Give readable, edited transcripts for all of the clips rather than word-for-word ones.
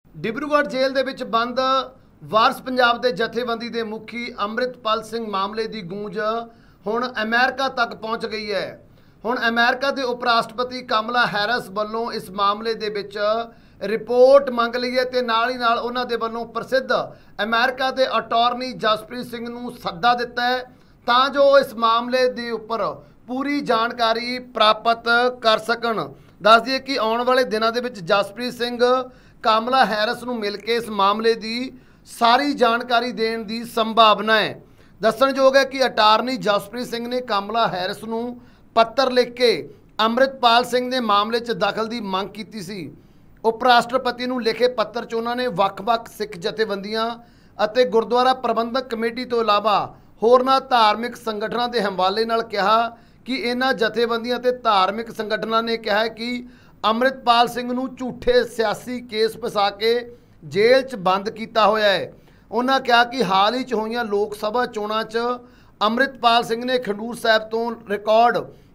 Dibrugarh jail दे विच बंद वारस पंजाब के जथेबंदी के मुखी अमृतपाल सिंह मामले की गूंज हुण अमेरिका तक पहुँच गई है। हुण अमेरिका के उप राष्ट्रपति कमला हैरिस वालों इस मामले के विच रिपोर्ट मंग ली है ते नाल ही नाल उन्हां दे वल्लों प्रसिद्ध अमेरिका के अटॉर्नी जसप्रीत सिंह नूं सद्दा दिता है तां जो इस मामले के उपर पूरी जानकारी प्राप्त कर सकन। दस दिए कि आने वाले दिनों के विच जसप्रीत सिंह कमला हैरिस नूं मिल के इस मामले की सारी जानकारी देने की संभावना है। दस्सणयोग है कि अटारनी जसप्रीत सिंह ने कमला हैरिस नूं पत्र लिख के अमृतपाल सिंह के मामले च दखल की मंग की सी। उप राष्ट्रपति नूं लिखे पत्र च उन्होंने वख-वख सिख जथेबंदियां अते गुरुद्वारा प्रबंधक कमेटी तो इलावा होरनां धार्मिक संगठनों के हवाले नाल कहा कि इन्हां जथेबंदियां ते धार्मिक संगठनों ने कहा कि अमृतपाल सिंह नूं झूठे सियासी केस फसा के जेल च बंद किया होया है। उन्होंने कहा कि हाल ही च होईयां लोक सभा चोणां च अमृतपाल सिंह ने खडूर साहब तो रिकॉर्ड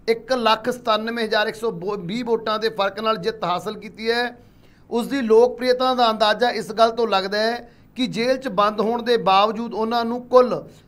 1,97,120 वोटां के फर्क नाल जित हासिल की है। उसकी लोकप्रियता का अंदाजा इस गल तो लगता है कि जेल च बंद होने के बावजूद उन्होंने कुल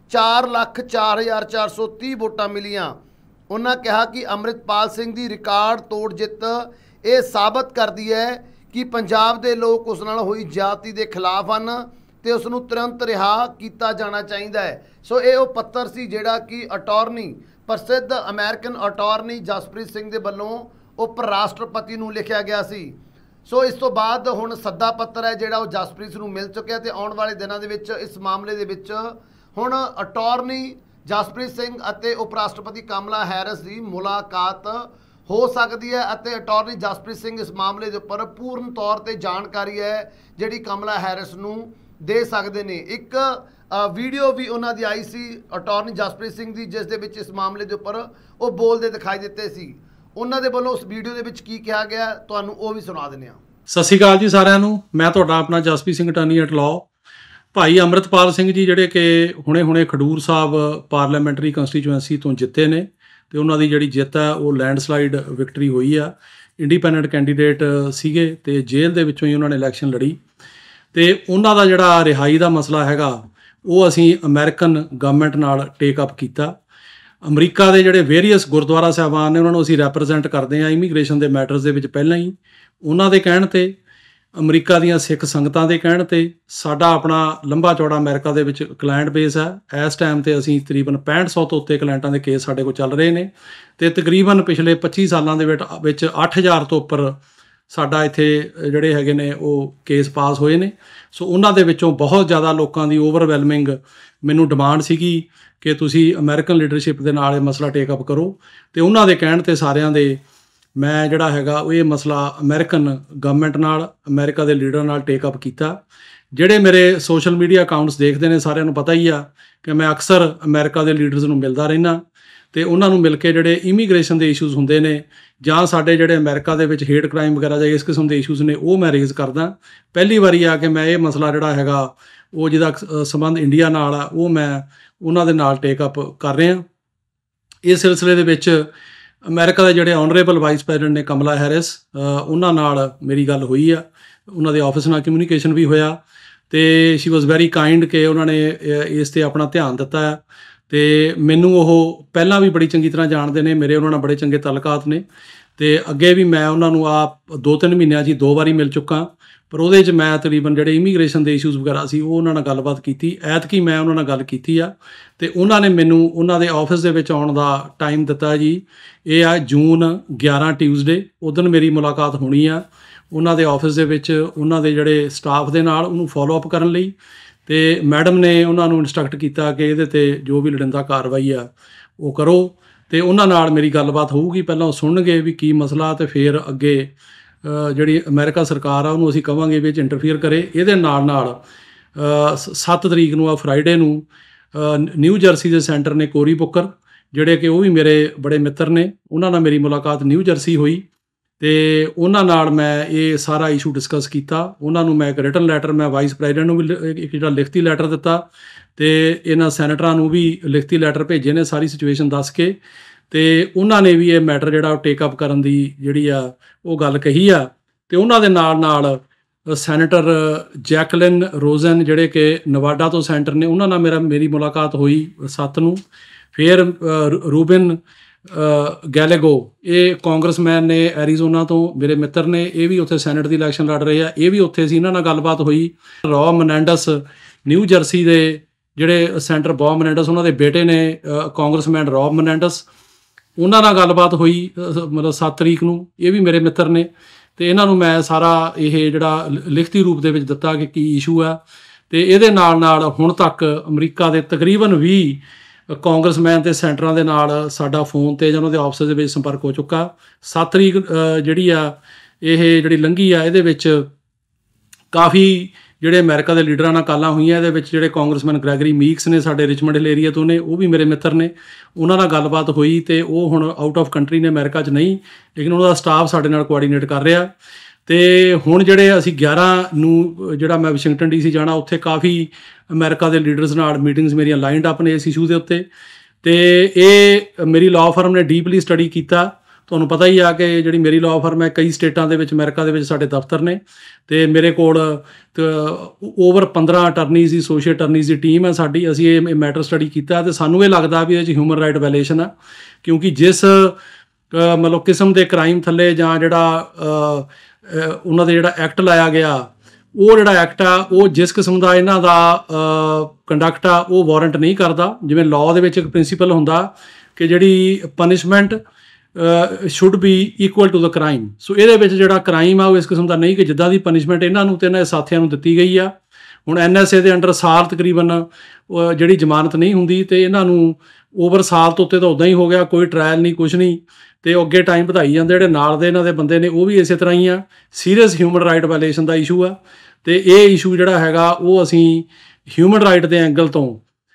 4,04,430 वोटां मिलियां। उन्होंने कहा कि अमृतपाल सिंह की रिकॉर्ड तोड़ जित ये साबित करती है कि पंजाब के लोग उस नाल हुई जाति के खिलाफ हैं तो उसनूं तुरंत रिहा किया जाना चाहिए है। सो ये पत्र सी जिहड़ा कि अटॉर्नी प्रसिद्ध अमेरिकन अटॉर्नी जसप्रीत सिंह के वलों उप राष्ट्रपति नूं लिखिया गया सी। सो इस तो बाद हुण सद्दा पत्र है जिहड़ा वो जसप्रीत नूं मिल चुकिया ते आउण वाले दिनों दे विच इस मामले दे विच हुण अटॉर्नी जसप्रीत सिंह अते उप राष्ट्रपति कमला हैरिस की मुलाकात हो सकती है अते अटॉर्नी जसप्रीत सिंह इस मामले के उपर पूर्ण तौर पर जानकारी है जिहड़ी कमला हैरिस नूं दे सकते हैं। एक वीडियो भी उन्होंने आई सी अटॉर्नी जसप्रीत सिंह की जिस दे विच इस मामले के उपर वो बोलते दिखाई दिते सी। उन्होंने वालों उस वीडियो के विच की कहा गया तुहानूं वो भी सुना दिंदे हां। सत श्री अकाल जी सारिਆਂ ਨੂੰ। मैं तुहाडा अपना Jaspreet Singh attorney at law भाई अमृतपाल सिंह जी ਜਿਹੜੇ कि ਹੁਣੇ ਹੁਣੇ खडूर साहब पार्लीमेंटरी कंस्टीचुएंसी तो जिते ने ਤੇ ਉਹਨਾਂ ਦੀ ਜਿਹੜੀ ਜਿੱਤ ਹੈ ਉਹ ਲੈਂਡਸਲਾਈਡ ਵਿਕਟਰੀ ਹੋਈ ਆ। ਇੰਡੀਪੈਂਡੈਂਟ ਕੈਂਡੀਡੇਟ ਸੀਗੇ ਤੇ ਜੇਲ੍ਹ ਦੇ ਵਿੱਚੋਂ ਹੀ ਉਹਨਾਂ ਨੇ ਇਲੈਕਸ਼ਨ ਲੜੀ ਤੇ ਉਹਨਾਂ ਦਾ ਜਿਹੜਾ ਰਿਹਾਈ ਦਾ ਮਸਲਾ ਹੈਗਾ ਉਹ ਅਸੀਂ ਅਮਰੀਕਨ ਗਵਰਨਮੈਂਟ ਨਾਲ ਟੇਕ ਅਪ ਕੀਤਾ। ਅਮਰੀਕਾ ਦੇ ਜਿਹੜੇ ਵੇਰੀਅਸ ਗੁਰਦੁਆਰਾ ਸਾਹਿਬਾਨ ਨੇ ਉਹਨਾਂ ਨੂੰ ਅਸੀਂ ਰੈਪਰੈਜ਼ੈਂਟ ਕਰਦੇ ਹਾਂ ਇਮੀਗ੍ਰੇਸ਼ਨ ਦੇ ਮੈਟਰਸ ਦੇ ਵਿੱਚ ਪਹਿਲਾਂ ਹੀ। ਉਹਨਾਂ ਦੇ ਕਹਿਣ ਤੇ ਅਮਰੀਕਾ ਦੀਆਂ ਸਿੱਖ ਸੰਗਤਾਂ ਦੇ ਕਹਿਣ ਤੇ ਸਾਡਾ ਆਪਣਾ ਲੰਬਾ ਚੌੜਾ ਅਮਰੀਕਾ ਦੇ ਵਿੱਚ ਕਲਾਇੰਟ ਬੇਸ ਹੈ। ਇਸ ਟਾਈਮ ਤੇ ਅਸੀਂ ਤਕਰੀਬਨ 6500 ਤੋਂ ਉੱਤੇ ਕਲਾਇੰਟਾਂ ਦੇ ਕੇਸ ਸਾਡੇ ਕੋਲ ਚੱਲ ਰਹੇ ਨੇ ਤੇ ਤਕਰੀਬਨ ਪਿਛਲੇ 25 ਸਾਲਾਂ ਦੇ ਵਿੱਚ 8000 ਤੋਂ ਉੱਪਰ ਸਾਡਾ ਇੱਥੇ ਜਿਹੜੇ ਹੈਗੇ ਨੇ ਉਹ ਕੇਸ ਪਾਸ ਹੋਏ ਨੇ। ਸੋ ਉਹਨਾਂ ਦੇ ਵਿੱਚੋਂ ਬਹੁਤ ਜ਼ਿਆਦਾ ਲੋਕਾਂ ਦੀ ਓਵਰਵੈਲਮਿੰਗ ਮੈਨੂੰ ਡਿਮਾਂਡ ਸੀਗੀ ਕਿ ਤੁਸੀਂ ਅਮਰੀਕਨ ਲੀਡਰਸ਼ਿਪ ਦੇ ਨਾਲ ਇਹ ਮਸਲਾ ਟੇਕ ਅਪ ਕਰੋ ਤੇ ਉਹਨਾਂ ਦੇ ਕਹਿਣ ਤੇ ਸਾਰਿਆਂ ਦੇ ਮੈਂ ਜਿਹੜਾ ਹੈਗਾ ਉਹ ਇਹ ਮਸਲਾ ਅਮਰੀਕਨ ਗਵਰਨਮੈਂਟ ਨਾਲ ਅਮਰੀਕਾ ਦੇ ਲੀਡਰ ਨਾਲ ਟੇਕ ਅਪ ਕੀਤਾ। ਜਿਹੜੇ ਮੇਰੇ ਸੋਸ਼ਲ ਮੀਡੀਆ ਅਕਾਊਂਟਸ ਦੇਖਦੇ ਨੇ ਸਾਰਿਆਂ ਨੂੰ ਪਤਾ ਹੀ ਆ ਕਿ ਮੈਂ ਅਕਸਰ ਅਮਰੀਕਾ ਦੇ ਲੀਡਰਸ ਨੂੰ ਮਿਲਦਾ ਰਹਿੰਦਾ ਤੇ ਉਹਨਾਂ ਨੂੰ ਮਿਲ ਕੇ ਜਿਹੜੇ ਇਮੀਗ੍ਰੇਸ਼ਨ ਦੇ ਇਸ਼ੂਜ਼ ਹੁੰਦੇ ਨੇ ਜਾਂ ਸਾਡੇ ਜਿਹੜੇ ਅਮਰੀਕਾ ਦੇ ਵਿੱਚ ਹੇਟ ਕ੍ਰਾਈਮ ਵਗੈਰਾ ਜਾਂ ਇਸ ਕਿਸਮ ਦੇ ਇਸ਼ੂਜ਼ ਨੇ ਉਹ ਮੈਂ ਰੇਜ਼ ਕਰਦਾ। ਪਹਿਲੀ ਵਾਰੀ ਆ ਕਿ ਮੈਂ ਇਹ ਮਸਲਾ ਜਿਹੜਾ ਹੈਗਾ ਉਹ ਜਿਹਦਾ ਸੰਬੰਧ ਇੰਡੀਆ ਨਾਲ ਆ ਉਹ ਮੈਂ ਉਹਨਾਂ ਦੇ ਨਾਲ ਟੇਕ ਅਪ ਕਰ ਰਿਹਾ। ਇਸ ਸਿਲਸਿਲੇ ਦੇ ਵਿੱਚ ਅਮਰੀਕਾ ਦੇ ਜਿਹੜੇ ਆਨਰੇਬਲ ਵਾਈਸ ਪ੍ਰੈਜ਼ੀਡੈਂਟ ਨੇ ਕਮਲਾ ਹੈਰਿਸ ਉਹਨਾਂ ਨਾਲ ਮੇਰੀ ਗੱਲ ਹੋਈ ਆ। ਉਹਨਾਂ ਦੇ ਆਫਿਸ ਨਾਲ ਕਮਿਊਨੀਕੇਸ਼ਨ ਵੀ ਹੋਇਆ ਤੇ ਸ਼ੀ ਵਾਸ ਵੈਰੀ ਕਾਈਂਡ ਕਿ ਉਹਨਾਂ ਨੇ ਇਸ 'ਤੇ ਆਪਣਾ ਧਿਆਨ ਦਿੱਤਾ ਹੈ ਤੇ ਮੈਨੂੰ ਉਹ ਪਹਿਲਾਂ ਵੀ ਬੜੀ ਚੰਗੀ ਤਰ੍ਹਾਂ ਜਾਣਦੇ ਨੇ। ਮੇਰੇ ਉਹਨਾਂ ਨਾਲ ਬੜੇ ਚੰਗੇ ਤਾਲੁਕਾਤ ਨੇ ਤੇ ਅੱਗੇ ਵੀ ਮੈਂ ਉਹਨਾਂ ਨੂੰ 2-3 ਮਹੀਨਿਆਂ 'ਚ 2 ਵਾਰੀ ਮਿਲ ਚੁੱਕਾ ਪਰ ਉਹਦੇ 'ਚ ਮੈਂ ਤਕਰੀਬਨ ਜਿਹੜੇ ਇਮੀਗ੍ਰੇਸ਼ਨ ਦੇ ਇਸ਼ੂਜ਼ ਵਗੈਰਾ ਸੀ ਉਹ ਉਹਨਾਂ ਨਾਲ ਗੱਲਬਾਤ ਕੀਤੀ। ਐਤਕੀ ਮੈਂ ਉਹਨਾਂ ਨਾਲ ਗੱਲ ਕੀਤੀ ਆ ਤੇ ਉਹਨਾਂ ਨੇ ਮੈਨੂੰ ਉਹਨਾਂ ਦੇ ਆਫਿਸ ਦੇ ਵਿੱਚ ਆਉਣ ਦਾ ਟਾਈਮ ਦਿੱਤਾ ਜੀ। ਇਹ ਆ ਜੂਨ 11 ਟਿਊਜ਼ਡੇ ਉਦੋਂ ਮੇਰੀ ਮੁਲਾਕਾਤ ਹੋਣੀ ਆ ਉਹਨਾਂ ਦੇ ਆਫਿਸ ਦੇ ਵਿੱਚ ਉਹਨਾਂ ਦੇ ਜਿਹੜੇ ਸਟਾਫ ਦੇ ਨਾਲ ਉਹਨੂੰ ਫੋਲੋ ਅਪ ਕਰਨ ਲਈ ਤੇ ਮੈਡਮ ਨੇ ਉਹਨਾਂ ਨੂੰ ਇੰਸਟਰਕਟ ਕੀਤਾ ਕਿ ਇਹਦੇ 'ਤੇ ਜੋ ਵੀ ਲੋੜੀਂਦਾ ਕਾਰਵਾਈ ਆ ਉਹ ਕਰੋ ਤੇ ਉਹਨਾਂ ਨਾਲ ਮੇਰੀ ਗੱਲਬਾਤ ਹੋਊਗੀ। ਪਹਿਲਾਂ ਉਹ ਸੁਣਨਗੇ ਵੀ ਕੀ ਮਸਲਾ ਤੇ ਫਿਰ ਅੱਗੇ ਜਿਹੜੀ ਅਮਰੀਕਾ ਸਰਕਾਰ ਆ ਉਹਨੂੰ ਅਸੀਂ ਕਹਾਂਗੇ ਵੀ ਇਹ 'ਚ ਇੰਟਰਫੀਅਰ ਕਰੇ। ਇਹਦੇ ਨਾਲ 7 ਤਰੀਕ ਨੂੰ ਆ ਫਰਾਈਡੇ ਨੂੰ ਨਿਊ ਜਰਸੀ ਦੇ ਸੈਂਟਰ ਨੇ ਕੋਰੀ ਬੁੱਕਰ ਜਿਹੜੇ ਕਿ ਉਹ ਵੀ ਮੇਰੇ ਬੜੇ ਮਿੱਤਰ ਨੇ ਉਹਨਾਂ ਨਾਲ ਮੇਰੀ ਮੁਲਾਕਾਤ ਨਿਊ ਜਰਸੀ ਹੋਈ ਤੇ ਉਹਨਾਂ ਨਾਲ ਮੈਂ ਇਹ ਸਾਰਾ ਇਸ਼ੂ ਡਿਸਕਸ ਕੀਤਾ। ਉਹਨਾਂ ਨੂੰ ਮੈਂ ਇੱਕ ਰਿਟਨ ਲੈਟਰ ਮੈਂ ਵਾਈਸ ਪ੍ਰੈਜ਼ੀਡੈਂਟ ਨੂੰ ਵੀ ਇੱਕ ਜਿਹੜਾ ਲਿਖਤੀ ਲੈਟਰ ਦਿੱਤਾ ਤੇ ਇਹਨਾਂ ਸੈਨੇਟਰਾਂ ਨੂੰ ਵੀ ਲਿਖਤੀ ਲੈਟਰ ਭੇਜੇ ਨੇ ਸਾਰੀ ਸਿਚੁਏਸ਼ਨ ਦੱਸ ਕੇ ਤੇ ਉਹਨਾਂ ਨੇ ਵੀ ਇਹ ਮੈਟਰ ਜਿਹੜਾ ਉਹ ਟੇਕ ਅਪ ਕਰਨ ਦੀ ਜਿਹੜੀ ਆ ਉਹ ਗੱਲ ਕਹੀ ਆ ਤੇ ਉਹਨਾਂ ਦੇ ਨਾਲ ਸੈਨੇਟਰ ਜੈਕਲਿਨ ਰੋਜ਼ਨ ਜਿਹੜੇ ਕਿ ਨਵਾਡਾ ਤੋਂ ਸੈਨੇਟਰ ਨੇ, ਉਹਨਾਂ ਨਾਲ ਮੇਰੀ ਮੁਲਾਕਾਤ ਹੋਈ 7 ਨੂੰ। ਫਿਰ ਰੂਬਿਨ ਗੈਲੇਗੋ, ਇਹ ਕਾਂਗਰਸਮੈਨ ਨੇ ਐਰੀਜ਼ੋਨਾ ਤੋਂ, ਮੇਰੇ ਮਿੱਤਰ ਨੇ, ਇਹ ਵੀ ਉੱਥੇ ਸੈਨੇਟ ਦੀ ਇਲੈਕਸ਼ਨ ਲੜ ਰਹੇ ਆ, ਇਹ ਵੀ ਉੱਥੇ ਸੀ, ਇਹਨਾਂ ਨਾਲ ਗੱਲਬਾਤ ਹੋਈ। ਰੌਬ ਮਨੈਂਡਸ ਨਿਊ ਜਰਸੀ ਦੇ ਜਿਹੜੇ ਸੈਨੇਟਰ ਬੌਬ ਮਨੈਂਡਸ, ਉਹਨਾਂ ਦੇ ਬੇਟੇ ਨੇ ਕਾਂਗਰਸਮੈਨ ਰੌਬ ਮਨੈਂਡਸ, ਉਹਨਾਂ ਨਾਲ ਗੱਲਬਾਤ ਹੋਈ ਮਤਲਬ 7 ਤਰੀਕ ਨੂੰ, ਇਹ ਵੀ ਮੇਰੇ ਮਿੱਤਰ ਨੇ। ਅਤੇ ਇਹਨਾਂ ਨੂੰ ਮੈਂ ਸਾਰਾ ਇਹ ਜਿਹੜਾ ਲਿਖਤੀ ਰੂਪ ਦੇ ਵਿੱਚ ਦਿੱਤਾ ਕਿ ਕੀ ਇਸ਼ੂ ਆ। ਅਤੇ ਇਹਦੇ ਨਾਲ ਹੁਣ ਤੱਕ ਅਮਰੀਕਾ ਦੇ ਤਕਰੀਬਨ 20 ਕਾਂਗਰਸਮੈਨ ਅਤੇ ਸੈਨੇਟਰਾਂ ਦੇ ਨਾਲ ਸਾਡਾ ਫੋਨ 'ਤੇ ਜਾਂ ਉਹਨਾਂ ਦੇ ਆਫਿਸ ਦੇ ਵਿੱਚ ਸੰਪਰਕ ਹੋ ਚੁੱਕਾ। 7 ਤਰੀਕ ਜਿਹੜੀ ਆ ਇਹ ਜਿਹੜੀ ਲੰਘੀ ਆ, ਇਹਦੇ ਵਿੱਚ ਕਾਫੀ ਜਿਹੜੇ ਅਮਰੀਕਾ ਦੇ ਲੀਡਰਾਂ ਨਾਲ ਕਾਲਾਂ ਹੋਈਆਂ। ਇਹਦੇ ਵਿੱਚ ਜਿਹੜੇ ਕਾਂਗਰਸਮੈਨ ਗ੍ਰੈਗਰੀ ਮੀਕਸ ਨੇ, ਸਾਡੇ ਰਿਚਮੰਡ ਹਿਲ ਏਰੀਆ ਤੋਂ ਨੇ, ਉਹ ਵੀ ਮੇਰੇ ਮਿੱਤਰ ਨੇ, ਉਹਨਾਂ ਨਾਲ ਗੱਲਬਾਤ ਹੋਈ। ਅਤੇ ਉਹ ਹੁਣ ਆਊਟ ਆਫ ਕੰਟਰੀ ਨੇ, ਅਮਰੀਕਾ 'ਚ ਨਹੀਂ, ਲੇਕਿਨ ਉਹਨਾਂ ਦਾ ਸਟਾਫ ਸਾਡੇ ਨਾਲ ਕੋਆਰਡੀਨੇਟ ਕਰ ਰਿਹਾ। ਅਤੇ ਹੁਣ ਜਿਹੜੇ ਅਸੀਂ 11 ਨੂੰ ਜਿਹੜਾ ਮੈਂ ਵਾਸ਼ਿੰਗਟਨ DC ਜਾਣਾ, ਉੱਥੇ ਕਾਫੀ ਅਮਰੀਕਾ ਦੇ ਲੀਡਰਸ ਨਾਲ ਮੀਟਿੰਗਸ ਮੇਰੀਆਂ ਲਾਈਨਡ ਅਪ ਨੇ ਇਸ ਇਸ਼ੂ ਦੇ ਉੱਤੇ। ਅਤੇ ਇਹ ਮੇਰੀ ਲਾਅ ਫਰਮ ਨੇ ਡੀਪਲੀ ਸਟੱਡੀ ਕੀਤਾ। ਤੁਹਾਨੂੰ ਪਤਾ ਹੀ ਆ ਕਿ ਜਿਹੜੀ ਮੇਰੀ ਲਾਅ ਫਰਮ ਹੈ, ਕਈ ਸਟੇਟਾਂ ਦੇ ਵਿੱਚ ਅਮਰੀਕਾ ਦੇ ਵਿੱਚ ਸਾਡੇ ਦਫ਼ਤਰ ਨੇ, ਅਤੇ ਮੇਰੇ ਕੋਲ ਓਵਰ 15 ਅਟਰਨੀਜ਼ ਦੀ, ਐਸੋਸੀਏਟ ਅਟਰਨੀਜ਼ ਦੀ ਟੀਮ ਹੈ ਸਾਡੀ। ਅਸੀਂ ਇਹ ਮੈਟਰ ਸਟੱਡੀ ਕੀਤਾ ਅਤੇ ਸਾਨੂੰ ਇਹ ਲੱਗਦਾ ਵੀ ਇਹਦੇ 'ਚ ਹਿਊਮਨ ਰਾਈਟ ਵਾਇਲੇਸ਼ਨ ਆ, ਕਿਉਂਕਿ ਜਿਸ ਮਤਲਬ ਕਿਸਮ ਦੇ ਕ੍ਰਾਈਮ ਥੱਲੇ ਜਾਂ ਜਿਹੜਾ ਉਹਨਾਂ ਦੇ ਜਿਹੜਾ ਐਕਟ ਲਾਇਆ ਗਿਆ, ਉਹ ਜਿਹੜਾ ਐਕਟ ਆ ਉਹ ਜਿਸ ਕਿਸਮ ਦਾ ਇਹਨਾਂ ਦਾ ਕੰਡਕਟ ਆ ਉਹ ਵਾਰੰਟ ਨਹੀਂ ਕਰਦਾ। ਜਿਵੇਂ ਲਾਅ ਦੇ ਵਿੱਚ ਇੱਕ ਪ੍ਰਿੰਸੀਪਲ ਹੁੰਦਾ ਕਿ ਜਿਹੜੀ punishment should be equal to the crime. So ਇਹਦੇ ਵਿੱਚ ਜਿਹੜਾ ਕ੍ਰਾਈਮ ਆ ਉਹ ਇਸ ਕਿਸਮ ਦਾ ਨਹੀਂ ਕਿ ਜਿੱਦਾਂ ਦੀ ਪਨਿਸ਼ਮੈਂਟ ਇਹਨਾਂ ਨੂੰ ਅਤੇ ਇਹਨਾਂ ਦੇ ਸਾਥੀਆਂ ਨੂੰ ਦਿੱਤੀ ਗਈ ਆ। ਹੁਣ NSA ਦੇ ਅੰਡਰ ਸਾਲ ਤਕਰੀਬਨ ਜਿਹੜੀ ਜ਼ਮਾਨਤ ਨਹੀਂ ਹੁੰਦੀ, ਅਤੇ ਇਹਨਾਂ ਨੂੰ ਓਵਰ ਸਾਲ ਤੋਂ ਉੱਤੇ ਤਾਂ ਉੱਦਾਂ ਹੀ ਹੋ ਗਿਆ, ਕੋਈ ਟਰਾਇਲ ਨਹੀਂ, ਕੁਛ ਨਹੀਂ, ਅਤੇ ਉਹ ਅੱਗੇ ਟਾਈਮ ਵਧਾਈ ਜਾਂਦੇ। ਜਿਹੜੇ ਨਾਲ ਦੇ ਇਹਨਾਂ ਦੇ ਬੰਦੇ ਨੇ ਉਹ ਵੀ ਇਸੇ ਤਰ੍ਹਾਂ ਹੀ ਆ। ਸੀਰੀਅਸ ਹਿਊਮਨ ਰਾਈਟ ਵਾਇਲੇਸ਼ਨ ਦਾ ਇਸ਼ੂ ਆ, ਅਤੇ ਇਹ ਇਸ਼ੂ ਜਿਹੜਾ ਹੈਗਾ ਉਹ ਅਸੀਂ ਹਿਊਮਨ ਰਾਈਟ ਦੇ ਐਂਗਲ ਤੋਂ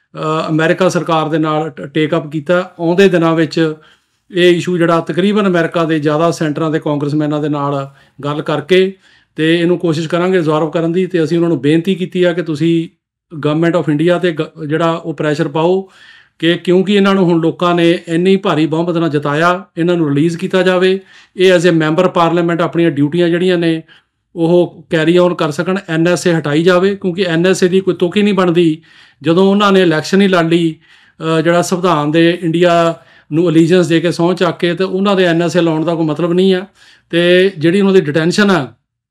ਅਮਰੀਕਾ ਸਰਕਾਰ ਦੇ ਨਾਲ ਟੇਕ ਅਪ ਕੀਤਾ। ਆਉਂਦੇ ਦਿਨਾਂ ਵਿੱਚ ਇਹ ਇਸ਼ੂ ਜਿਹੜਾ ਤਕਰੀਬਨ ਅਮਰੀਕਾ ਦੇ ਜ਼ਿਆਦਾ ਸੈਂਟਰਾਂ ਦੇ ਕਾਂਗਰਸਮੈਨਾਂ ਦੇ ਨਾਲ ਗੱਲ ਕਰਕੇ ਅਤੇ ਇਹਨੂੰ ਕੋਸ਼ਿਸ਼ ਕਰਾਂਗੇ ਰਿਜ਼ੋਲਵ ਕਰਨ ਦੀ। ਅਤੇ ਅਸੀਂ ਉਹਨਾਂ ਨੂੰ ਬੇਨਤੀ ਕੀਤੀ ਆ ਕਿ ਤੁਸੀਂ ਗਵਰਨਮੈਂਟ ਆਫ ਇੰਡੀਆ 'ਤੇ ਜਿਹੜਾ ਉਹ ਪ੍ਰੈਸ਼ਰ ਪਾਓ ਕਿ ਕਿਉਂਕਿ ਇਹਨਾਂ ਨੂੰ ਹੁਣ ਲੋਕਾਂ ਨੇ ਇੰਨੀ ਭਾਰੀ ਬਹੁਮਤ ਨਾਲ ਜਿਤਾਇਆ, ਇਹਨਾਂ ਨੂੰ ਰਿਲੀਜ਼ ਕੀਤਾ ਜਾਵੇ। ਇਹ ਐਜ਼ ਏ ਮੈਂਬਰ ਪਾਰਲੀਮੈਂਟ ਆਪਣੀਆਂ ਡਿਊਟੀਆਂ ਜਿਹੜੀਆਂ ਨੇ ਉਹ ਕੈਰੀ ਔਨ ਕਰ ਸਕਣ। NSA ਹਟਾਈ ਜਾਵੇ, ਕਿਉਂਕਿ NSA ਦੀ ਕੋਈ ਤੁਕ ਹੀ ਨਹੀਂ ਬਣਦੀ ਜਦੋਂ ਉਹਨਾਂ ਨੇ ਇਲੈਕਸ਼ਨ ਹੀ ਲੜ ਲਈ, ਜਿਹੜਾ ਸੰਵਿਧਾਨ ਦੇ ਇੰਡੀਆ ਨੂੰ ਅਲੀਜੈਂਸ ਦੇ ਕੇ ਸਹੁੰ ਚੱਕ ਕੇ, ਅਤੇ ਉਹਨਾਂ ਦੇ NSA ਲਾਉਣ ਦਾ ਕੋਈ ਮਤਲਬ ਨਹੀਂ ਆ। ਅਤੇ ਜਿਹੜੀ ਉਹਨਾਂ ਦੀ ਡਿਟੈਂਸ਼ਨ ਆ,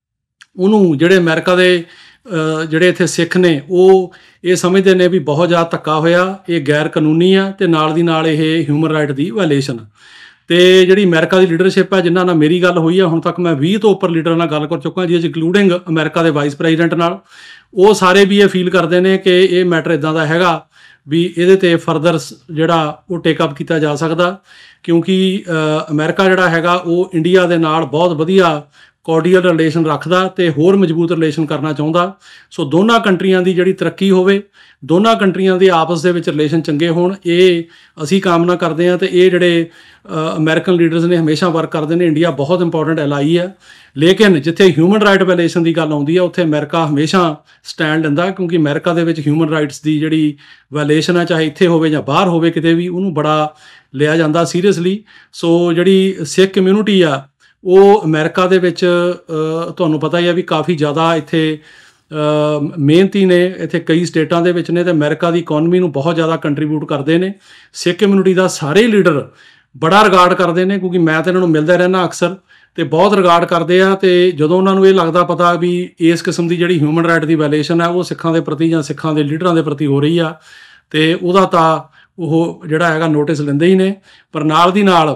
ਉਹਨੂੰ ਜਿਹੜੇ ਅਮਰੀਕਾ ਦੇ ਜਿਹੜੇ ਇੱਥੇ ਸਿੱਖ ਨੇ ਉਹ ਇਹ ਸਮਝਦੇ ਨੇ ਵੀ ਬਹੁਤ ਜ਼ਿਆਦਾ ਧੱਕਾ ਹੋਇਆ, ਇਹ ਗੈਰ ਕਾਨੂੰਨੀ ਆ, ਅਤੇ ਨਾਲ ਦੀ ਨਾਲ ਇਹ ਹਿਊਮਨ ਰਾਈਟ ਦੀ ਵਾਇਲੇਸ਼ਨ। ਅਤੇ ਜਿਹੜੀ ਅਮਰੀਕਾ ਦੀ ਲੀਡਰਸ਼ਿਪ ਹੈ, ਜਿਨ੍ਹਾਂ ਨਾਲ ਮੇਰੀ ਗੱਲ ਹੋਈ ਆ, ਹੁਣ ਤੱਕ ਮੈਂ 20 ਤੋਂ ਉੱਪਰ ਲੀਡਰਾਂ ਨਾਲ ਗੱਲ ਕਰ ਚੁੱਕਾ, ਜਿਹਦੇ 'ਚ ਇੰਕਲੂਡਿੰਗ ਅਮਰੀਕਾ ਦੇ ਵਾਈਸ ਪ੍ਰੈਜ਼ੀਡੈਂਟ ਨਾਲ। ਉਹ ਸਾਰੇ ਵੀ ਇਹ ਫੀਲ ਕਰਦੇ ਨੇ ਕਿ ਇਹ ਮੈਟਰ ਇੱਦਾਂ ਦਾ ਹੈਗਾ ਵੀ ਇਹਦੇ 'ਤੇ ਫਰਦਰ ਜਿਹੜਾ ਉਹ ਟੇਕਅਪ ਕੀਤਾ ਜਾ ਸਕਦਾ, ਕਿਉਂਕਿ ਅਮਰੀਕਾ ਜਿਹੜਾ ਹੈਗਾ ਉਹ ਇੰਡੀਆ ਦੇ ਨਾਲ ਬਹੁਤ ਵਧੀਆ ਕੋਰਡੀਅਲ ਰਿਲੇਸ਼ਨ ਰੱਖਦਾ ਅਤੇ ਹੋਰ ਮਜ਼ਬੂਤ ਰਿਲੇਸ਼ਨ ਕਰਨਾ ਚਾਹੁੰਦਾ। ਸੋ ਦੋਨਾਂ ਕੰਟਰੀਆਂ ਦੀ ਜਿਹੜੀ ਤਰੱਕੀ ਹੋਵੇ, ਦੋਨਾਂ ਕੰਟਰੀਆਂ ਦੇ ਆਪਸ ਦੇ ਵਿੱਚ ਰਿਲੇਸ਼ਨ ਚੰਗੇ ਹੋਣ, ਇਹ ਅਸੀਂ ਕਾਮਨਾ ਕਰਦੇ ਹਾਂ। ਅਤੇ ਇਹ ਜਿਹੜੇ ਅਮਰੀਕਨ ਲੀਡਰਸ ਨੇ ਹਮੇਸ਼ਾ ਵਰਕ ਕਰਦੇ ਨੇ। ਇੰਡੀਆ ਬਹੁਤ ਇੰਪੋਰਟੈਂਟ ਐਲਾਈ ਹੈ, ਲੇਕਿਨ ਜਿੱਥੇ ਹਿਊਮਨ ਰਾਈਟ ਵਾਇਲੇਸ਼ਨ ਦੀ ਗੱਲ ਆਉਂਦੀ ਹੈ ਉੱਥੇ ਅਮਰੀਕਾ ਹਮੇਸ਼ਾ ਸਟੈਂਡ ਲੈਂਦਾ, ਕਿਉਂਕਿ ਅਮਰੀਕਾ ਦੇ ਵਿੱਚ ਹਿਊਮਨ ਰਾਈਟਸ ਦੀ ਜਿਹੜੀ ਵਾਇਲੇਸ਼ਨ ਹੈ, ਚਾਹੇ ਇੱਥੇ ਹੋਵੇ ਜਾਂ ਬਾਹਰ ਹੋਵੇ, ਕਿਤੇ ਵੀ ਉਹਨੂੰ ਬੜਾ ਲਿਆ ਜਾਂਦਾ ਸੀਰੀਅਸਲੀ। ਸੋ ਜਿਹੜੀ ਸਿੱਖ ਕਮਿਊਨਿਟੀ ਆ ਉਹ ਅਮਰੀਕਾ ਦੇ ਵਿੱਚ ਤੁਹਾਨੂੰ ਪਤਾ ਹੀ ਆ ਵੀ ਕਾਫੀ ਜ਼ਿਆਦਾ ਇੱਥੇ ਮਿਹਨਤੀ ਨੇ, ਇੱਥੇ ਕਈ ਸਟੇਟਾਂ ਦੇ ਵਿੱਚ ਨੇ, ਅਤੇ ਅਮਰੀਕਾ ਦੀ ਇਕੋਨਮੀ ਨੂੰ ਬਹੁਤ ਜ਼ਿਆਦਾ ਕੰਟਰੀਬਿਊਟ ਕਰਦੇ ਨੇ। ਸਿੱਖ ਕਮਿਊਨਿਟੀ ਦਾ ਸਾਰੇ ਲੀਡਰ ਬੜਾ ਰਿਗਾਰਡ ਕਰਦੇ ਨੇ, ਕਿਉਂਕਿ ਮੈਂ ਤਾਂ ਇਹਨਾਂ ਨੂੰ ਮਿਲਦਾ ਰਹਿੰਦਾ ਅਕਸਰ, ਅਤੇ ਬਹੁਤ ਰਿਗਾਰਡ ਕਰਦੇ ਆ। ਅਤੇ ਜਦੋਂ ਉਹਨਾਂ ਨੂੰ ਇਹ ਲੱਗਦਾ ਪਤਾ ਵੀ ਇਸ ਕਿਸਮ ਦੀ ਜਿਹੜੀ ਹਿਊਮਨ ਰਾਈਟ ਦੀ ਵਾਇਲੇਸ਼ਨ ਹੈ ਉਹ ਸਿੱਖਾਂ ਦੇ ਪ੍ਰਤੀ ਜਾਂ ਸਿੱਖਾਂ ਦੇ ਲੀਡਰਾਂ ਦੇ ਪ੍ਰਤੀ ਹੋ ਰਹੀ ਆ, ਅਤੇ ਉਹਦਾ ਤਾਂ ਉਹ ਜਿਹੜਾ ਹੈਗਾ ਨੋਟਿਸ ਲੈਂਦੇ ਹੀ ਨੇ। ਪਰ ਨਾਲ ਦੀ ਨਾਲ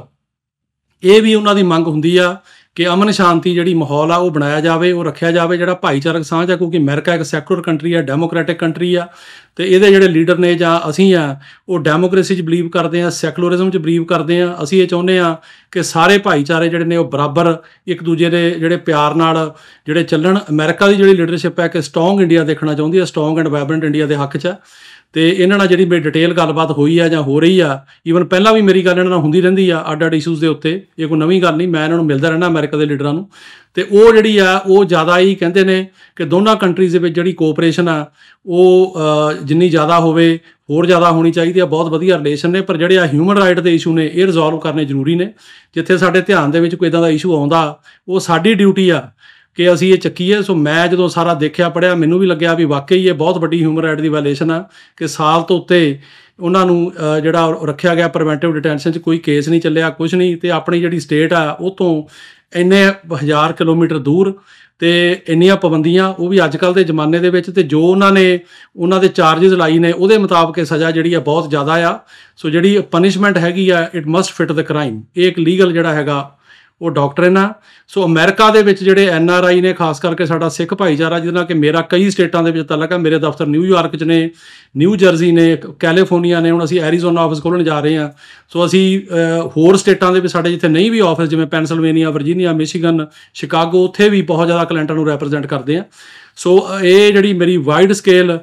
ਇਹ ਵੀ ਉਹਨਾਂ ਦੀ ਮੰਗ ਹੁੰਦੀ ਆ ਕਿ ਅਮਨ ਸ਼ਾਂਤੀ ਜਿਹੜੀ ਮਾਹੌਲ ਆ ਉਹ ਬਣਾਇਆ ਜਾਵੇ, ਉਹ ਰੱਖਿਆ ਜਾਵੇ, ਜਿਹੜਾ ਭਾਈਚਾਰਕ ਸਾਂਝ ਆ, ਕਿਉਂਕਿ ਅਮਰੀਕਾ ਇੱਕ ਸੈਕੂਲਰ ਕੰਟਰੀ ਆ, ਡੈਮੋਕ੍ਰੈਟਿਕ ਕੰਟਰੀ ਆ, ਅਤੇ ਇਹਦੇ ਜਿਹੜੇ ਲੀਡਰ ਨੇ ਜਾਂ ਅਸੀਂ ਆ ਉਹ ਡੈਮੋਕ੍ਰੇਸੀ 'ਚ ਬਿਲੀਵ ਕਰਦੇ ਹਾਂ, ਸੈਕੂਲਰਿਜ਼ਮ 'ਚ ਬਿਲੀਵ ਕਰਦੇ ਹਾਂ। ਅਸੀਂ ਇਹ ਚਾਹੁੰਦੇ ਹਾਂ ਕਿ ਸਾਰੇ ਭਾਈਚਾਰੇ ਜਿਹੜੇ ਨੇ ਉਹ ਬਰਾਬਰ ਇੱਕ ਦੂਜੇ ਦੇ ਜਿਹੜੇ ਪਿਆਰ ਨਾਲ ਜਿਹੜੇ ਚੱਲਣ। ਅਮਰੀਕਾ ਦੀ ਜਿਹੜੀ ਲੀਡਰਸ਼ਿਪ ਹੈ ਕਿ ਸਟਰੋਂਗ ਇੰਡੀਆ ਦੇਖਣਾ ਚਾਹੁੰਦੀ ਹੈ, ਸਟਰੋਂਗ ਐਂਡ ਵਾਈਬਰੈਂਟ ਇੰਡੀਆ ਦੇ ਹੱਕ 'ਚ ਹੈ। ਅਤੇ ਇਹਨਾਂ ਨਾਲ ਜਿਹੜੀ ਮੇਰੀ ਡਿਟੇਲ ਗੱਲਬਾਤ ਹੋਈ ਆ ਜਾਂ ਹੋ ਰਹੀ ਆ, ਈਵਨ ਪਹਿਲਾਂ ਵੀ ਮੇਰੀ ਗੱਲ ਇਹਨਾਂ ਨਾਲ ਹੁੰਦੀ ਰਹਿੰਦੀ ਆ ਅੱਡ-ਅੱਡ ਇਸ਼ੂਜ਼ ਦੇ ਉੱਤੇ, ਇਹ ਕੋਈ ਨਵੀਂ ਗੱਲ ਨਹੀਂ। ਮੈਂ ਇਹਨਾਂ ਨੂੰ ਮਿਲਦਾ ਰਹਿਣਾ ਅਮਰੀਕਾ ਦੇ ਲੀਡਰਾਂ ਨੂੰ, ਅਤੇ ਉਹ ਜਿਹੜੀ ਆ ਉਹ ਜ਼ਿਆਦਾ ਹੀ ਕਹਿੰਦੇ ਨੇ ਕਿ ਦੋਨਾਂ ਕੰਟਰੀਜ਼ ਦੇ ਵਿੱਚ ਜਿਹੜੀ ਕੋਆਪਰੇਸ਼ਨ ਆ ਉਹ ਜਿੰਨੀ ਜ਼ਿਆਦਾ ਹੋਵੇ ਹੋਰ ਜ਼ਿਆਦਾ ਹੋਣੀ ਚਾਹੀਦੀ ਆ। ਬਹੁਤ ਵਧੀਆ ਰਿਲੇਸ਼ਨ ਨੇ, ਪਰ ਜਿਹੜੇ ਆ ਹਿਊਮਨ ਰਾਈਟ ਦੇ ਇਸ਼ੂ ਨੇ ਇਹ ਰਿਜ਼ੋਲਵ ਕਰਨੇ ਜ਼ਰੂਰੀ ਨੇ। ਜਿੱਥੇ ਸਾਡੇ ਧਿਆਨ ਦੇ ਵਿੱਚ ਕੋਈ ਇੱਦਾਂ ਦਾ ਇਸ਼ੂ ਆਉਂਦਾ, ਉਹ ਸਾਡੀ ਡਿਊਟੀ ਆ ਕਿ ਅਸੀਂ ਇਹ ਚੱਕੀਏ। ਸੋ ਮੈਂ ਜਦੋਂ ਸਾਰਾ ਦੇਖਿਆ ਪੜ੍ਹਿਆ, ਮੈਨੂੰ ਵੀ ਲੱਗਿਆ ਵੀ ਵਾਕਈ ਇਹ ਬਹੁਤ ਵੱਡੀ ਹਿਊਮਨ ਰਾਈਟ ਦੀ ਵਾਇਲੇਸ਼ਨ ਆ ਕਿ ਸਾਲ ਤੋਂ ਉੱਤੇ ਉਹਨਾਂ ਨੂੰ ਜਿਹੜਾ ਰੱਖਿਆ ਗਿਆ ਪ੍ਰੀਵੈਂਟਿਵ ਡਿਟੈਂਸ਼ਨ 'ਚ, ਕੋਈ ਕੇਸ ਨਹੀਂ ਚੱਲਿਆ, ਕੁਛ ਨਹੀਂ, ਅਤੇ ਆਪਣੀ ਜਿਹੜੀ ਸਟੇਟ ਆ ਉਹ ਤੋਂ ਇੰਨੇ 1000 ਕਿਲੋਮੀਟਰ ਦੂਰ ਅਤੇ ਇੰਨੀਆਂ ਪਾਬੰਦੀਆਂ, ਉਹ ਵੀ ਅੱਜ ਕੱਲ੍ਹ ਦੇ ਜ਼ਮਾਨੇ ਦੇ ਵਿੱਚ। ਅਤੇ ਜੋ ਉਹਨਾਂ ਦੇ ਚਾਰਜਿਸ ਲਾਈ ਨੇ ਉਹਦੇ ਮੁਤਾਬਕ ਇਹ ਸਜ਼ਾ ਜਿਹੜੀ ਆ ਬਹੁਤ ਜ਼ਿਆਦਾ ਆ। ਸੋ ਜਿਹੜੀ ਪਨਿਸ਼ਮੈਂਟ ਹੈਗੀ ਆ, it must fit the crime. ਇਹ ਇੱਕ ਲੀਗਲ ਜਿਹੜਾ ਹੈਗਾ ਉਹ ਡਾਕਟਰਿਨ ਆ। ਸੋ ਅਮਰੀਕਾ ਦੇ ਵਿੱਚ ਜਿਹੜੇ NRI ਨੇ, ਖਾਸ ਕਰਕੇ ਸਾਡਾ ਸਿੱਖ ਭਾਈਚਾਰਾ, ਜਿਹਦੇ ਨਾਲ ਕਿ ਮੇਰਾ ਕਈ ਸਟੇਟਾਂ ਦੇ ਵਿੱਚ ਤਾਲੁਕ ਹੈ। ਮੇਰੇ ਦਫ਼ਤਰ ਨਿਊਯਾਰਕ 'ਚ ਨੇ, ਨਿਊ ਜਰਸੀ ਨੇ, ਕੈਲੀਫੋਰਨੀਆ ਨੇ, ਹੁਣ ਅਸੀਂ ਐਰੀਜ਼ੋਨਾ ਆਫਿਸ ਖੋਲ੍ਹਣ ਜਾ ਰਹੇ ਹਾਂ। ਸੋ ਅਸੀਂ ਹੋਰ ਸਟੇਟਾਂ ਦੇ ਵਿੱਚ ਸਾਡੇ ਜਿੱਥੇ ਨਹੀਂ ਵੀ ਆਫਿਸ, ਜਿਵੇਂ ਪੈਨਸਿਲਵੇਨੀਆ, ਵਰਜੀਨੀਆ, ਮਿਸ਼ੀਗਨ, ਸ਼ਿਕਾਗੋ, ਉੱਥੇ ਵੀ ਬਹੁਤ ਜ਼ਿਆਦਾ ਕਲਾਇੰਟਾਂ ਨੂੰ ਰੈਪਰਜੈਂਟ ਕਰਦੇ ਹਾਂ। ਸੋ ਇਹ ਜਿਹੜੀ ਮੇਰੀ ਵਾਈਡ ਸਕੇਲ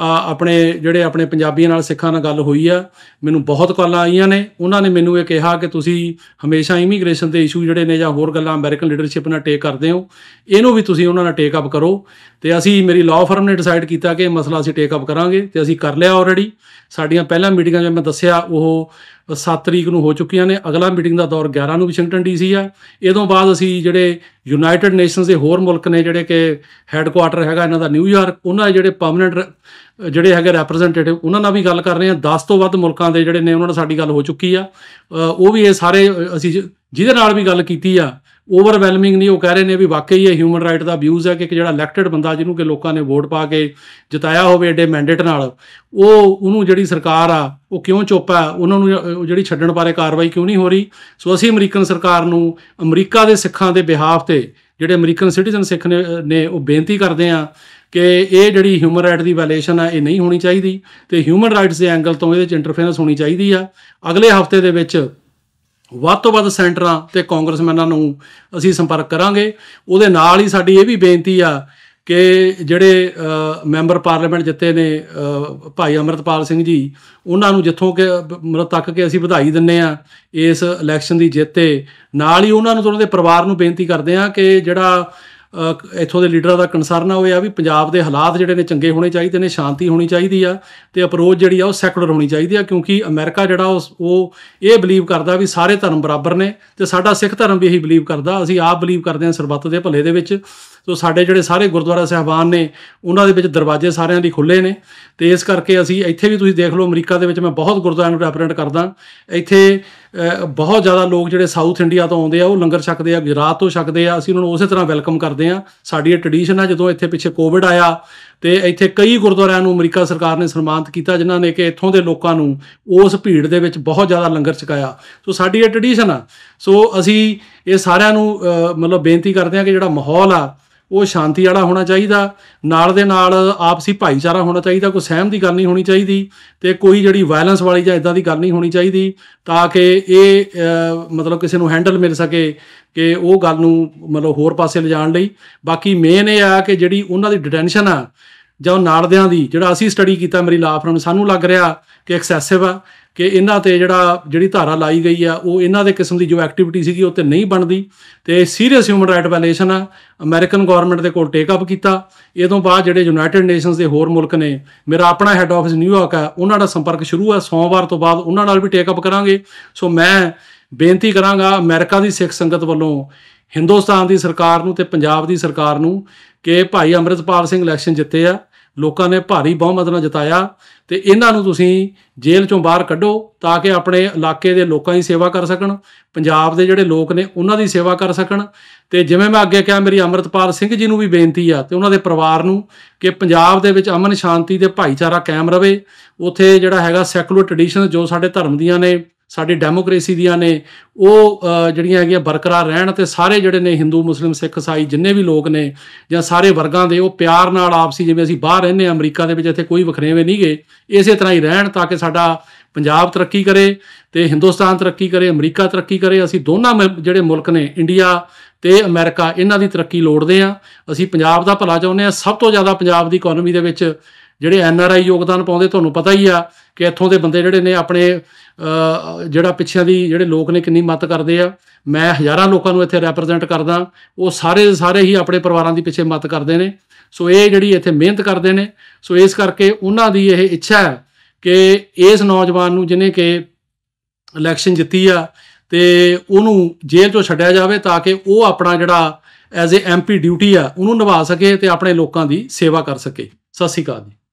ਆਪਣੇ ਪੰਜਾਬੀਆਂ ਨਾਲ, ਸਿੱਖਾਂ ਨਾਲ ਗੱਲ ਹੋਈ ਆ, ਮੈਨੂੰ ਬਹੁਤ ਕਾਲਾਂ ਆਈਆਂ ਨੇ। ਉਹਨਾਂ ਨੇ ਮੈਨੂੰ ਇਹ ਕਿਹਾ ਕਿ ਤੁਸੀਂ ਹਮੇਸ਼ਾ ਇਮੀਗ੍ਰੇਸ਼ਨ ਦੇ ਇਸ਼ੂ ਜਿਹੜੇ ਨੇ ਜਾਂ ਹੋਰ ਗੱਲਾਂ ਅਮਰੀਕਨ ਲੀਡਰਸ਼ਿਪ ਨਾਲ ਟੇਕ ਕਰਦੇ ਹੋ, ਇਹਨੂੰ ਵੀ ਤੁਸੀਂ ਉਹਨਾਂ ਨਾਲ ਟੇਕ ਅਪ ਕਰੋ। ਅਤੇ ਅਸੀਂ, ਮੇਰੀ ਲਾਅ ਫਰਮ ਨੇ ਡਿਸਾਈਡ ਕੀਤਾ ਕਿ ਇਹ ਮਸਲਾ ਅਸੀਂ ਟੇਕ ਅਪ ਕਰਾਂਗੇ, ਅਤੇ ਅਸੀਂ ਕਰ ਲਿਆ ਆਲਰੇਡੀ। ਸਾਡੀਆਂ ਪਹਿਲਾਂ ਮੀਟਿੰਗਾਂ, ਜਿਵੇਂ ਮੈਂ ਦੱਸਿਆ, ਉਹ 7 ਤਰੀਕ ਨੂੰ ਹੋ ਚੁੱਕੀਆਂ ਨੇ। ਅਗਲਾ ਮੀਟਿੰਗ ਦਾ ਦੌਰ 11 ਨੂੰ ਵਾਸ਼ਿੰਗਟਨ DC ਆ। ਇਹ ਤੋਂ ਬਾਅਦ ਅਸੀਂ ਜਿਹੜੇ ਯੂਨਾਈਟਿਡ ਨੇਸ਼ਨਸ ਦੇ ਹੋਰ ਮੁਲਕ ਨੇ, ਜਿਹੜੇ ਕਿ ਹੈੱਡਕੁਆਟਰ ਹੈਗਾ ਇਹਨਾਂ ਦਾ ਨਿਊਯਾਰਕ, ਉਹਨਾਂ ਦੇ ਜਿਹੜੇ ਪਰਮਾਨੈਂਟ ਜਿਹੜੇ ਹੈਗੇ ਰੈਪਰੈਜ਼ੈਂਟੇਟਿਵ, ਉਹਨਾਂ ਨਾਲ ਵੀ ਗੱਲ ਕਰ ਰਹੇ ਹਾਂ। 10 ਤੋਂ ਵੱਧ ਮੁਲਕਾਂ ਦੇ ਜਿਹੜੇ ਨੇ ਉਹਨਾਂ ਨਾਲ ਸਾਡੀ ਗੱਲ ਹੋ ਚੁੱਕੀ ਆ। ਉਹ ਵੀ ਇਹ ਸਾਰੇ ਅਸੀਂ ਜਿਹਦੇ ਨਾਲ ਵੀ ਗੱਲ ਕੀਤੀ ਆ, ਓਵਰਵੈਲਮਿੰਗ ਨਹੀਂ। ਉਹ ਕਹਿ ਰਹੇ ਨੇ ਵੀ ਵਾਕਈ ਇਹ ਹਿਊਮਨ ਰਾਈਟ ਦਾ ਅਬਿਊਜ਼ ਹੈ ਕਿ ਜਿਹੜਾ ਇਲੈਕਟਿਡ ਬੰਦਾ, ਜਿਹਨੂੰ ਕਿ ਲੋਕਾਂ ਨੇ ਵੋਟ ਪਾ ਕੇ ਜਿਤਾਇਆ ਹੋਵੇ ਐਡੇ ਮੈਂਡੇਟ ਨਾਲ, ਉਹਨੂੰ ਜਿਹੜੀ ਸਰਕਾਰ ਆ ਉਹ ਕਿਉਂ ਚੁੱਪ ਆ, ਉਹਨਾਂ ਨੂੰ ਜਿਹੜੀ ਛੱਡਣ ਬਾਰੇ ਕਾਰਵਾਈ ਕਿਉਂ ਨਹੀਂ ਹੋ ਰਹੀ। ਸੋ ਅਸੀਂ ਅਮਰੀਕਨ ਸਰਕਾਰ ਨੂੰ, ਅਮਰੀਕਾ ਦੇ ਸਿੱਖਾਂ ਦੇ ਬਿਹਾਫ 'ਤੇ, ਜਿਹੜੇ ਅਮਰੀਕਨ ਸਿਟੀਜ਼ਨ ਸਿੱਖ ਨੇ ਉਹ ਬੇਨਤੀ ਕਰਦੇ ਹਾਂ ਕਿ ਇਹ ਜਿਹੜੀ ਹਿਊਮਨ ਰਾਈਟ ਦੀ ਵਾਇਲੇਸ਼ਨ ਆ, ਇਹ ਨਹੀਂ ਹੋਣੀ ਚਾਹੀਦੀ, ਅਤੇ ਹਿਊਮਨ ਰਾਈਟਸ ਦੇ ਐਂਗਲ ਤੋਂ ਇਹਦੇ 'ਚ ਇੰਟਰਫੇਰੈਂਸ ਹੋਣੀ ਚਾਹੀਦੀ ਆ। ਅਗਲੇ ਹਫ਼ਤੇ ਦੇ ਵਿੱਚ ਵੱਧ ਤੋਂ ਵੱਧ ਸੈਂਟਰਾਂ ਅਤੇ ਕਾਂਗਰਸਮੈਨਾਂ ਨੂੰ ਅਸੀਂ ਸੰਪਰਕ ਕਰਾਂਗੇ। ਉਹਦੇ ਨਾਲ ਹੀ ਸਾਡੀ ਇਹ ਵੀ ਬੇਨਤੀ ਆ ਕਿ ਜਿਹੜੇ ਮੈਂਬਰ ਪਾਰਲੀਮੈਂਟ ਜਿੱਤੇ ਨੇ ਭਾਈ ਅੰਮ੍ਰਿਤਪਾਲ ਸਿੰਘ ਜੀ, ਉਹਨਾਂ ਨੂੰ ਜਿੱਥੋਂ ਕਿ ਮਤਲਬ ਤੱਕ ਕਿ ਅਸੀਂ ਵਧਾਈ ਦਿੰਦੇ ਹਾਂ ਇਸ ਇਲੈਕਸ਼ਨ ਦੀ ਜਿੱਤ 'ਤੇ, ਨਾਲ ਹੀ ਉਹਨਾਂ ਨੂੰ, ਉਹਨਾਂ ਦੇ ਪਰਿਵਾਰ ਨੂੰ ਬੇਨਤੀ ਕਰਦੇ ਹਾਂ ਕਿ ਜਿਹੜਾ ਇੱਥੋਂ ਦੇ ਲੀਡਰਾਂ ਦਾ ਕੰਸਰਨ ਆ ਉਹ ਇਹ ਆ ਵੀ ਪੰਜਾਬ ਦੇ ਹਾਲਾਤ ਜਿਹੜੇ ਨੇ ਚੰਗੇ ਹੋਣੇ ਚਾਹੀਦੇ ਨੇ, ਸ਼ਾਂਤੀ ਹੋਣੀ ਚਾਹੀਦੀ ਆ, ਅਤੇ ਅਪਰੋਚ ਜਿਹੜੀ ਆ ਉਹ ਸੈਕੂਲਰ ਹੋਣੀ ਚਾਹੀਦੀ ਆ। ਕਿਉਂਕਿ ਅਮਰੀਕਾ ਜਿਹੜਾ ਉਹ ਇਹ ਬਿਲੀਵ ਕਰਦਾ ਵੀ ਸਾਰੇ ਧਰਮ ਬਰਾਬਰ ਨੇ, ਅਤੇ ਸਾਡਾ ਸਿੱਖ ਧਰਮ ਵੀ ਇਹੀ ਬਿਲੀਵ ਕਰਦਾ। ਅਸੀਂ ਆਪ ਬਿਲੀਵ ਕਰਦੇ ਹਾਂ ਸਰਬੱਤ ਦੇ ਭਲੇ ਦੇ ਵਿੱਚ। ਸੋ ਸਾਡੇ ਜਿਹੜੇ ਸਾਰੇ ਗੁਰਦੁਆਰਾ ਸਾਹਿਬਾਨ ਨੇ, ਉਹਨਾਂ ਦੇ ਵਿੱਚ ਦਰਵਾਜ਼ੇ ਸਾਰਿਆਂ ਲਈ ਖੁੱਲ੍ਹੇ ਨੇ, ਅਤੇ ਇਸ ਕਰਕੇ ਅਸੀਂ ਇੱਥੇ ਵੀ, ਤੁਸੀਂ ਦੇਖ ਲਓ ਅਮਰੀਕਾ ਦੇ ਵਿੱਚ, ਮੈਂ ਬਹੁਤ ਗੁਰਦੁਆਰਿਆਂ ਨੂੰ ਰੈਪਰੈਜ਼ੈਂਟ ਕਰਦਾ। ਇੱਥੇ ਬਹੁਤ ਜ਼ਿਆਦਾ ਲੋਕ ਜਿਹੜੇ ਸਾਊਥ ਇੰਡੀਆ ਤੋਂ ਆਉਂਦੇ ਆ, ਉਹ ਲੰਗਰ ਛਕਦੇ ਆ, ਗੁਜਰਾਤ ਤੋਂ ਛਕਦੇ ਆ। ਅਸੀਂ ਉਹਨਾਂ ਨੂੰ ਉਸੇ ਤਰ੍ਹਾਂ ਵੈਲਕਮ ਕਰਦੇ ਹਾਂ। ਸਾਡੀ ਇਹ ਟਰਡੀਸ਼ਨ ਆ। ਜਦੋਂ ਇੱਥੇ ਪਿੱਛੇ ਕੋਵਿਡ ਆਇਆ ਅਤੇ ਇੱਥੇ ਕਈ ਗੁਰਦੁਆਰਿਆਂ ਨੂੰ ਅਮਰੀਕਾ ਸਰਕਾਰ ਨੇ ਸਨਮਾਨਿਤ ਕੀਤਾ, ਜਿਨ੍ਹਾਂ ਨੇ ਕਿ ਇੱਥੋਂ ਦੇ ਲੋਕਾਂ ਨੂੰ ਉਸ ਭੀੜ ਦੇ ਵਿੱਚ ਬਹੁਤ ਜ਼ਿਆਦਾ ਲੰਗਰ ਛਕਾਇਆ। ਸੋ ਸਾਡੀ ਇਹ ਟਰਡੀਸ਼ਨ ਆ। ਸੋ ਅਸੀਂ ਇਹ ਸਾਰਿਆਂ ਨੂੰ ਮਤਲਬ ਬੇਨਤੀ ਕਰਦੇ ਹਾਂ ਕਿ ਜਿਹੜਾ ਮਾਹੌਲ ਆ ਉਹ ਸ਼ਾਂਤੀ ਵਾਲਾ ਹੋਣਾ ਚਾਹੀਦਾ, ਨਾਲ ਦੇ ਨਾਲ ਆਪਸੀ ਭਾਈਚਾਰਾ ਹੋਣਾ ਚਾਹੀਦਾ, ਕੋਈ ਸਹਿਮ ਦੀ ਗੱਲ ਨਹੀਂ ਹੋਣੀ ਚਾਹੀਦੀ, ਅਤੇ ਕੋਈ ਜਿਹੜੀ ਵਾਇਲੈਂਸ ਵਾਲੀ ਜਾਂ ਇੱਦਾਂ ਦੀ ਗੱਲ ਨਹੀਂ ਹੋਣੀ ਚਾਹੀਦੀ, ਤਾਂ ਕਿ ਇਹ ਮਤਲਬ ਕਿਸੇ ਨੂੰ ਹੈਂਡਲ ਮਿਲ ਸਕੇ ਕਿ ਉਹ ਗੱਲ ਨੂੰ ਮਤਲਬ ਹੋਰ ਪਾਸੇ ਲਿਜਾਣ ਲਈ। ਬਾਕੀ ਮੇਨ ਇਹ ਆ ਕਿ ਜਿਹੜੀ ਉਹਨਾਂ ਦੀ ਡਿਟੈਂਸ਼ਨ ਆ ਜਾਂ ਉਹ ਨਾਲਦਿਆਂ ਦੀ, ਜਿਹੜਾ ਅਸੀਂ ਸਟੱਡੀ ਕੀਤਾ ਮੇਰੀ ਲਾਅ ਫਰਮ, ਸਾਨੂੰ ਲੱਗ ਰਿਹਾ ਕਿ ਐਕਸੈਸਿਵ ਆ, ਕਿ ਇਹਨਾਂ 'ਤੇ ਜਿਹੜੀ ਧਾਰਾ ਲਾਈ ਗਈ ਆ ਉਹ ਇਹਨਾਂ ਦੇ ਕਿਸਮ ਦੀ ਜੋ ਐਕਟੀਵਿਟੀ ਸੀਗੀ ਉਹ 'ਤੇ ਨਹੀਂ ਬਣਦੀ, ਅਤੇ ਸੀਰੀਅਸ ਹਿਊਮਨ ਰਾਈਟ ਵਾਇਲੇਸ਼ਨ ਆ। ਅਮਰੀਕਨ ਗੌਰਮੈਂਟ ਦੇ ਕੋਲ ਟੇਕ ਅਪ ਕੀਤਾ। ਇਹ ਤੋਂ ਬਾਅਦ ਜਿਹੜੇ ਯੂਨਾਈਟਿਡ ਨੇਸ਼ਨਸ ਦੇ ਹੋਰ ਮੁਲਕ ਨੇ, ਮੇਰਾ ਆਪਣਾ ਹੈੱਡ ਆਫਿਸ ਨਿਊਯਾਰਕ ਹੈ, ਉਹਨਾਂ ਦਾ ਸੰਪਰਕ ਸ਼ੁਰੂ ਹੈ। ਸੋਮਵਾਰ ਤੋਂ ਬਾਅਦ ਉਹਨਾਂ ਨਾਲ ਵੀ ਟੇਕ ਅਪ ਕਰਾਂਗੇ। ਸੋ ਮੈਂ ਬੇਨਤੀ ਕਰਾਂਗਾ ਅਮਰੀਕਾ ਦੀ ਸਿੱਖ ਸੰਗਤ ਵੱਲੋਂ ਹਿੰਦੁਸਤਾਨ ਦੀ ਸਰਕਾਰ ਨੂੰ ਅਤੇ ਪੰਜਾਬ ਦੀ ਸਰਕਾਰ ਨੂੰ ਕਿ ਭਾਈ ਅੰਮ੍ਰਿਤਪਾਲ ਸਿੰਘ ਇਲੈਕਸ਼ਨ ਜਿੱਤੇ ਆ, ਲੋਕਾਂ ਨੇ ਭਾਰੀ ਬਹੁਮਤ ਨਾਲ ਜਿਤਾਇਆ, ਅਤੇ ਇਹਨਾਂ ਨੂੰ ਤੁਸੀਂ ਜੇਲ੍ਹ 'ਚੋਂ ਬਾਹਰ ਕੱਢੋ ਤਾਂ ਕਿ ਆਪਣੇ ਇਲਾਕੇ ਦੇ ਲੋਕਾਂ ਦੀ ਸੇਵਾ ਕਰ ਸਕਣ, ਪੰਜਾਬ ਦੇ ਜਿਹੜੇ ਲੋਕ ਨੇ ਉਹਨਾਂ ਦੀ ਸੇਵਾ ਕਰ ਸਕਣ। ਅਤੇ ਜਿਵੇਂ ਮੈਂ ਅੱਗੇ ਕਿਹਾ, ਮੇਰੀ ਅੰਮ੍ਰਿਤਪਾਲ ਸਿੰਘ ਜੀ ਨੂੰ ਵੀ ਬੇਨਤੀ ਆ, ਅਤੇ ਉਹਨਾਂ ਦੇ ਪਰਿਵਾਰ ਨੂੰ, ਕਿ ਪੰਜਾਬ ਦੇ ਵਿੱਚ ਅਮਨ ਸ਼ਾਂਤੀ ਦੇ ਭਾਈਚਾਰਾ ਕਾਇਮ ਰਵੇ। ਉੱਥੇ ਜਿਹੜਾ ਹੈਗਾ ਸੈਕੂਲਰ ਟਰਡੀਸ਼ਨ ਜੋ ਸਾਡੇ ਧਰਮ ਦੀਆਂ ਨੇ, ਸਾਡੀ ਡੈਮੋਕ੍ਰੇਸੀ ਦੀਆਂ ਨੇ, ਉਹ ਜਿਹੜੀਆਂ ਹੈਗੀਆਂ ਬਰਕਰਾਰ ਰਹਿਣ, ਅਤੇ ਸਾਰੇ ਜਿਹੜੇ ਨੇ ਹਿੰਦੂ, ਮੁਸਲਿਮ, ਸਿੱਖ, ਈਸਾਈ ਜਿੰਨੇ ਵੀ ਲੋਕ ਨੇ ਜਾਂ ਸਾਰੇ ਵਰਗਾਂ ਦੇ, ਉਹ ਪਿਆਰ ਨਾਲ ਆਪਸੀ, ਜਿਵੇਂ ਅਸੀਂ ਬਾਹਰ ਰਹਿੰਦੇ ਹਾਂ ਅਮਰੀਕਾ ਦੇ ਵਿੱਚ, ਇੱਥੇ ਕੋਈ ਵਖਰੇਵੇਂ ਨਹੀਂ ਗਏ, ਇਸੇ ਤਰ੍ਹਾਂ ਹੀ ਰਹਿਣ, ਤਾਂ ਕਿ ਸਾਡਾ ਪੰਜਾਬ ਤਰੱਕੀ ਕਰੇ ਅਤੇ ਹਿੰਦੁਸਤਾਨ ਤਰੱਕੀ ਕਰੇ, ਅਮਰੀਕਾ ਤਰੱਕੀ ਕਰੇ। ਅਸੀਂ ਦੋਨਾਂ ਜਿਹੜੇ ਮੁਲਕ ਨੇ, ਇੰਡੀਆ ਅਤੇ ਅਮਰੀਕਾ, ਇਹਨਾਂ ਦੀ ਤਰੱਕੀ ਲੋੜਦੇ ਹਾਂ। ਅਸੀਂ ਪੰਜਾਬ ਦਾ ਭਲਾ ਚਾਹੁੰਦੇ ਹਾਂ। ਸਭ ਤੋਂ ਜ਼ਿਆਦਾ ਪੰਜਾਬ ਦੀ ਇਕੋਨਮੀ ਦੇ ਵਿੱਚ ਜਿਹੜੇ NRI ਯੋਗਦਾਨ ਪਾਉਂਦੇ, ਤੁਹਾਨੂੰ ਪਤਾ ਹੀ ਆ ਕਿ ਇੱਥੋਂ ਦੇ ਬੰਦੇ ਜਿਹੜੇ ਨੇ ਆਪਣੇ ਜਿਹੜਾ ਪਿੱਛਿਆਂ ਦੀ ਜਿਹੜੇ ਲੋਕ ਨੇ ਕਿੰਨੀ ਮਦਦ ਕਰਦੇ ਆ। ਮੈਂ ਹਜ਼ਾਰਾਂ ਲੋਕਾਂ ਨੂੰ ਇੱਥੇ ਰੈਪਰੈਜ਼ੈਂਟ ਕਰਦਾ, ਉਹ ਸਾਰੇ ਹੀ ਆਪਣੇ ਪਰਿਵਾਰਾਂ ਦੀ ਪਿੱਛੇ ਮਦਦ ਕਰਦੇ ਨੇ। ਸੋ ਇਹ ਜਿਹੜੀ ਇੱਥੇ ਮਿਹਨਤ ਕਰਦੇ ਨੇ, ਸੋ ਇਸ ਕਰਕੇ ਉਹਨਾਂ ਦੀ ਇਹ ਇੱਛਾ ਹੈ ਕਿ ਇਸ ਨੌਜਵਾਨ ਨੂੰ, ਜਿਹਨੇ ਕਿ ਇਲੈਕਸ਼ਨ ਜਿੱਤੀ ਆ, ਅਤੇ ਉਹਨੂੰ ਜੇਲ੍ਹ 'ਚੋਂ ਛੱਡਿਆ ਜਾਵੇ ਤਾਂ ਕਿ ਉਹ ਆਪਣਾ ਜਿਹੜਾ ਐਜ਼ ਏ MP ਡਿਊਟੀ ਆ ਉਹਨੂੰ ਨਿਭਾ ਸਕੇ ਤੇ ਆਪਣੇ ਲੋਕਾਂ ਦੀ ਸੇਵਾ ਕਰ ਸਕੇ। ਸਤਿ ਸ਼੍ਰੀ ਅਕਾਲ ਜੀ।